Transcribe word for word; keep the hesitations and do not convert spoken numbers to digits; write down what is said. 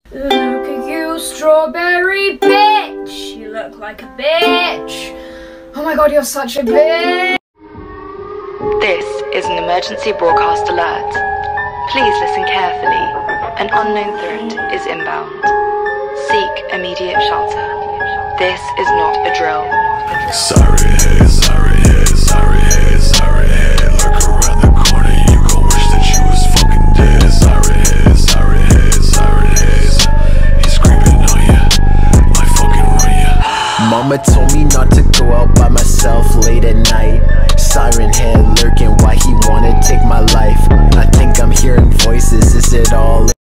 Look at you, strawberry bitch! You look like a bitch! Oh my god, you're such a bitch! This is an emergency broadcast alert. Please listen carefully. An unknown threat is inbound. Seek immediate shelter. This is not a drill. Sorry head, sorry head, sorry head, sorry head. Look around the corner, you gon' wish that you was fucking dead. Sorry head, sorry head, sorry head. He's creeping on ya, might fucking run ya. Mama told me not to go out by myself late at night. Siren head lurking, why he wanna take my life. I think I'm hearing voices, is it all